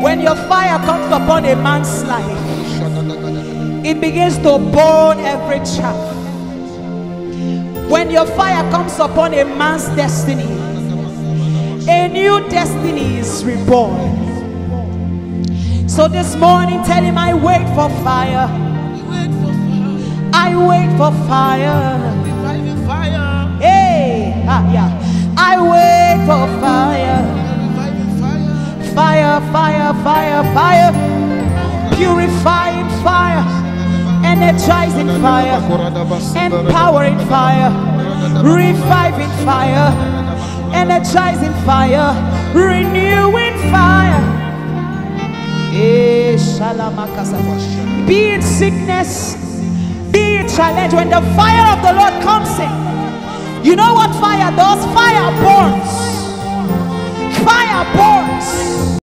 When your fire comes upon a man's life, it begins to burn every chaff. When your fire comes upon a man's destiny, a new destiny is reborn. So this morning, tell him, I wait for fire. I wait for fire. Hey, yeah. I wait for fire. Fire, fire, fire, fire. Purifying fire. Energizing fire. Empowering fire. Reviving fire. Energizing fire. Renewing fire. Be it sickness, be it challenge, when the fire of the Lord comes in, you know what fire does? Fire burns. Fire burns.